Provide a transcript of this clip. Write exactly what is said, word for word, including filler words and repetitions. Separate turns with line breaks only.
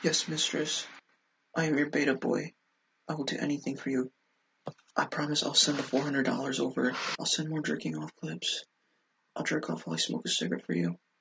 Yes, mistress. I am your beta boy. I will do anything for you. I promise I'll send the four hundred dollars over. I'll send more jerking off clips. I'll jerk off while I smoke a cigarette for you.